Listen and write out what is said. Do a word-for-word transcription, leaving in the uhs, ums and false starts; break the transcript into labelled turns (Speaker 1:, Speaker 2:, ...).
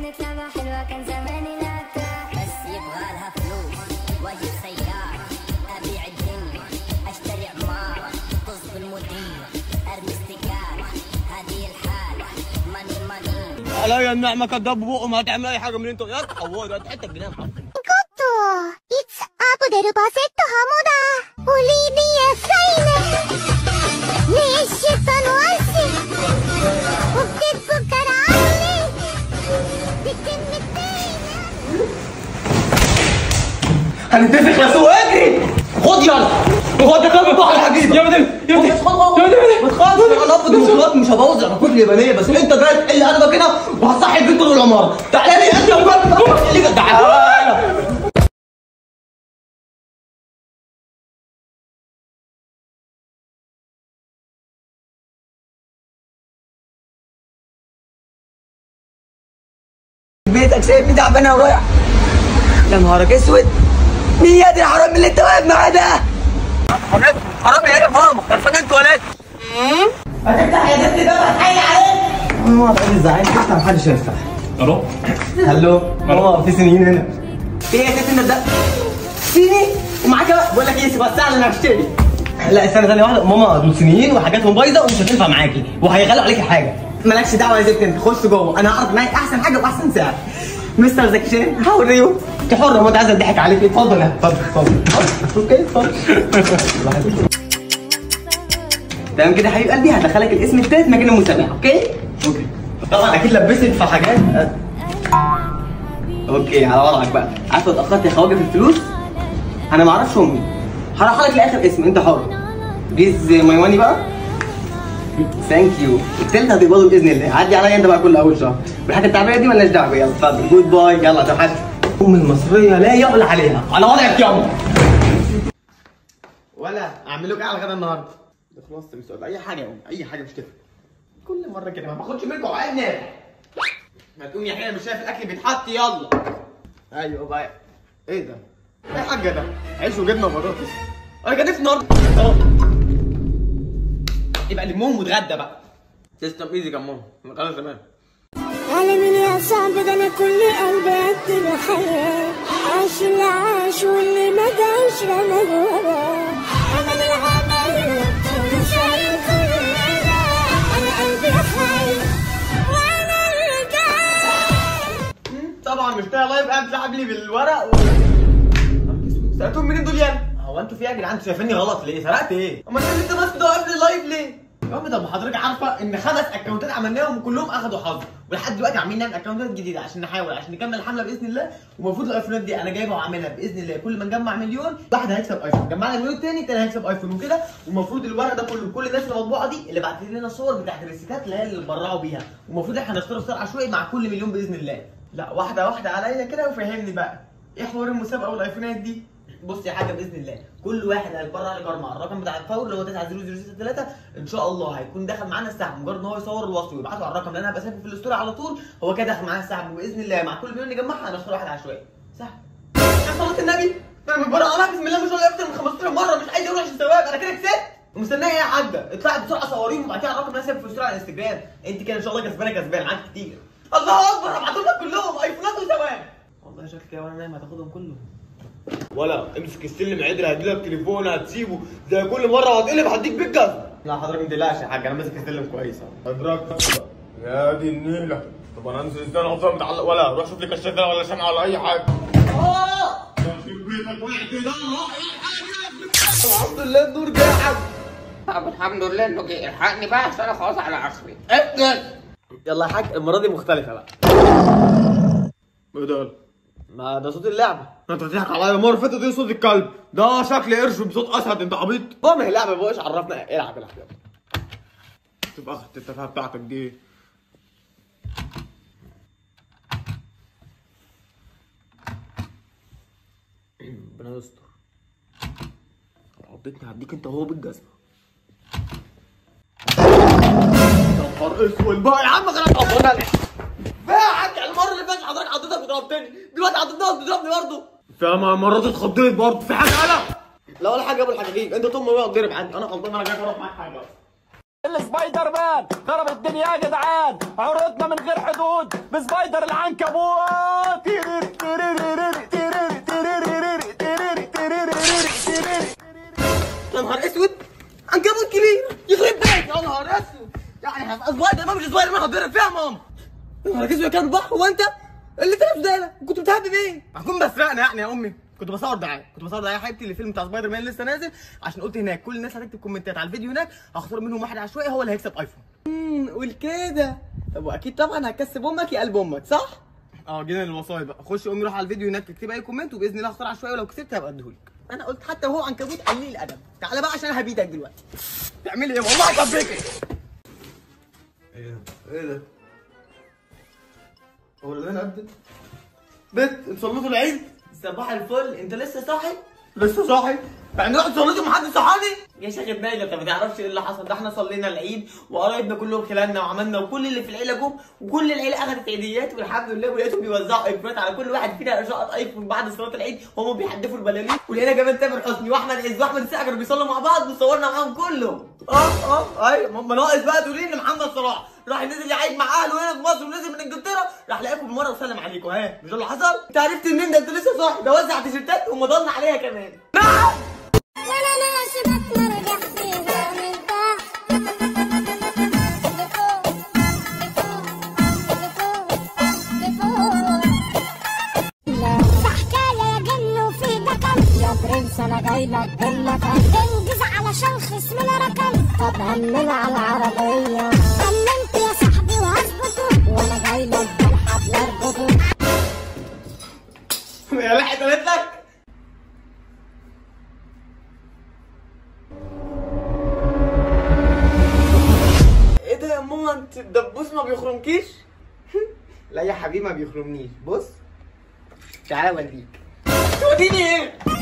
Speaker 1: نتلمع حلوة كان زماني نعتها، بس يبغالها فلوس واجيب سيارة، أبيع الدنيا أشتري عمارة، طز بالمدير أرمي استقالة، هذه الحالة ماني ماني.
Speaker 2: عليا النعمة كداب بقه ما هتعمل أي حاجة من أنت يا تحور يا حتة جنان حرام.
Speaker 3: いつアップ出るバセットハモだオリビアサイネメッシュとの足ポケットからあれ出てみて
Speaker 2: هنتفق يا سوق اجري خد يلا خد يا كلب بتوع الحديد يا مدام يا مدام يا مدام ما تخافش انا ابو ديمقراط مش هبوظ العقود اليابانيه بس انت جاي تحل قلبك هنا وهتصحي البيت طول العماره تعالى لي انت يا ولد تعالى بيتك سايبني تعبانه ورايح يا نهارك اسود مين يا دي الحرام اللي انت واقف معاه ده؟ حرام حرام يا ماما عرفان انت ولاد هتفتح يا بنت ده هتحيي عليك ماما تقولي ازاي تفتح محدش يفتح
Speaker 4: الو
Speaker 2: هلو ماما في صينيين هنا في ايه يا ست ده؟ صيني ومعاك بقول لك ايه سيبها الساعه اللي انا هشتري لا استنى ثانيه واحده ماما دول صينيين وحاجاتهم بايظه ومش هتنفع معاكي وهيغلوا عليكي حاجه مالكش دعوه يا زفت انت خش جوه انا هعرف معاك احسن حاجه باحسن سعر مستر زكي شان هوريهم انت حره ما انت عايزه تضحك عليك اتفضل يا اتفضل اتفضل اوكي اتفضل تمام كده يا حبيب قلبي هدخلك الاسم التالت مكان المسابقه اوكي اوكي طبعا اكيد لبست في حاجات اوكي على وضعك بقى عارفه اتاخرت يا خواجه في الفلوس انا ما اعرفش امي هروح لك لاخر اسم انت حر بليز ماي ماني بقى ثانك يو التالت هتقبضه باذن الله عدي عليا انت بقى كل اول شهر والحاجه التعبانه دي مالناش دعوه يلا اتفضل جود باي يلا توحش ام المصريه لا يعلى عليها على وضعك يابا ولا اعمل لك ايه على الغدا النهارده ده خلاص السؤال اي حاجه يا ام اي حاجه مش تفرق كل مره كده ما باخدش منكم عقل نافع ما تقوم يا حاجه مش شايف الاكل بيتحط يلا ايوه بقى ايه ده ايه يا حاجه ده عيش وجبنه وبطاطس انا كان نفسي النهارده اه يبقى لمهم واتغدى بقى تسلم ايدك يا ماما خلاص تمام
Speaker 3: على مين يا صاحبي ده انا كل قلبي قد الحياه عاش اللي عاش واللي ما جاش رمى وراه امل العمل مش عارف انا انا قلبي حي وانا اللي جاي
Speaker 2: طبعا مش طالع لايف قاعد تلعب لي بالورق و... سرقتهم منين دول يعني؟ هو انتوا في ايه يا جدعان؟ انتوا شايفيني غلط ليه؟ سرقت ايه؟ امال انت ماسك ده قبل اللايف ليه؟ يا عم طب حضرتك عارفه ان خمس اكونتات عملناهم كلهم اخدوا حظ ولحد دلوقتي عاملين نعمل اكونتات جديده عشان نحاول عشان نكمل الحمله باذن الله ومفروض الايفونات دي انا جايبها وعاملها باذن الله كل ما نجمع مليون واحد هيكسب ايفون جمعنا مليون تاني تاني هيكسب ايفون وكده والمفروض الورق ده كله كل الناس المطبوعه دي اللي بعتت لنا صور بتاعت الريسيتات اللي هي اللي اتبرعوا بيها والمفروض احنا هنختار اختيار عشوائي مع كل مليون باذن الله لا واحده واحده عليا كده وفهمني بقى ايه حوار المسابقه والايفونات دي بص يا حاجه باذن الله كل واحد هيتبرع لك مع الرقم بتاع الفور اللي هو تسعة صفر صفر ستة ثلاثة ان شاء الله هيكون دخل معانا السحب مجرد ان هو يصور الوصف ويبعته على الرقم اللي انا هبقى سايبه في الاستوري على طول هو كده دخل معانا السحب وباذن الله مع كل مليون نجمعها هنختار واحد عشوائي سحب يا صلاه النبي انا متبرع عليها بسم الله ما شاء الله اكتر من خمستاشر مره مش عايز اقول عشان ثواب انا كده كسبت ومستنيه ايه يا حاجه اطلعي بسرعه صوريهم وبعتيها على الرقم اللي انا سايبه في الاستوري على الانستجرام انت كده ان شاء الله كسبانه كسبان معاك كتير الله اكبر هبعتهم لك كلهم ايفونات وثواب والله شكلك كده وانا نايم هتاخدهم كلهم ولا امسك السلم عدل هديلك تليفون هتسيبه زي كل مره وهتقلب هديك بالجزمه لا حضرتك ما تقلقش يا حاج انا ماسك السلم كويس اهو ادراك يا دي النيله طب انا انزل ازاي انا اصلا متعلق ولا روح شوف لي كشاف ولا شمعه ولا اي حاجه اه بيتك وقعت ده الحمد لله النور جه يا حاج
Speaker 5: طب الحمد لله انه جه الحقني بقى عشان انا خلاص على اخري اقفل
Speaker 2: يلا يا حاج المره دي مختلفه بقى ايه ده ما ده صوت اللعبه انت بتضحك عليا المره اللي فاتت دي صوت الكلب ده شكل قرش بصوت اسد انت عبيط طب ما هي لعبه بقاش عرفنا العب العب يلا تبقى اخدت التفاهه بتاعتك دي ربنا يستر عضتني هديك انت وهو بالجزمه يا نهار اسود بقى يا عم غلط عضنا فاعك المره اللي فاتت حضرتك عضتك وضربتني دلوقتي عضتني وبتضربني برضه فما مرات اتخضيت برضه في حاجه انا لا ولا حاجه يا ابو الحجاجيج انت طول ما هو اتضرب عندي انا غلطان انا جاي اروح معاك حاجه
Speaker 4: السبايدر مان ضرب الدنيا يا جدعان، عروضنا من غير حدود بسبايدر العنكبوت.
Speaker 2: يا نهار اسود، عنكبوت كبير يخرب بيت. يا نهار اسود، يعني هبقى سبايدر مان مش سبايدر مان هتضرب فيها يا ماما. يا نهار اسود يا كان بحر. هو انت اللي تلبس ده كنت بتهبب ايه؟ هكون بسرقنا يعني يا امي. كنت بصور دعايه، كنت بصور دعايه حبيبتي للفيلم بتاع سبايدر مان لسه نازل، عشان قلت هناك كل الناس هتكتب كومنتات على الفيديو هناك، هختار منهم واحد عشوائي هو اللي هيكسب ايفون. امم قول كده. طب واكيد طبعا هتكسب امك يا قلب امك، صح؟ اه جينا للوصايا بقى. خش امي روح على الفيديو هناك اكتب اي كومنت وباذن الله هختار عشوائي ولو كسبت هبقى اديهولك. انا قلت حتى وهو عنكبوت قليل الادب. تعالى بقى عشان انا هبيدك دلوقتي. تعملي ايه والله هطبقك. ايه ده؟ ايه ده؟ هو اللي انا قدت؟ بنت انتوا العيد؟ صباح الفل، انت لسه صاحي؟ لسه صاحي؟ يعني رحت صليت ومحدش صحاني؟ يا شيخ ابني انت ما تعرفش ايه اللي حصل، ده احنا صلينا العيد وقرايبنا كلهم خلالنا وعملنا وكل اللي في العيله جم وكل العيله اخذت عيديات والحمد لله، ولقيتهم بيوزعوا ايفونات على كل واحد فينا شقط ايفون بعد صلاه العيد وهم بيحدفوا البلالين، ولقينا كمان تامر حسني واحمد عز واحمد السقا كانوا بيصلوا مع بعض وصورنا معاهم كلهم. اه اه ايوه ما ناقص بقى تقولي لي محمد صلاح راح نزل يعيد مع اهله هنا في مصر ونزل من انجلترا راح لقاكم بالمره وسلم عليكم. ها مش ده اللي حصل؟ انت عرفت منين ده؟ انت لسه صاحي، ده وزع تيشيرتات ومضلنا عليها كمان. نعم
Speaker 3: وانا ماشي بتمرجح فيها من تحت لفوق لفوق لفوق. لا ده حكايه يا جن وفي دكن يا برنس انا جاي لك باللكن، انجز علشان خصمنا ركن. طب همنا على العربيه كلمت يا صاحبي وهظبطه وانا جاي لك بالحبل اربطه.
Speaker 2: يا لحقت قالت لك ايه ده يا ماما؟ انت الدبوس ما بيخرمكيش؟ لا يا حبيبي ما بيخرمنيش. بص تعالى اوريك. توديني ايه؟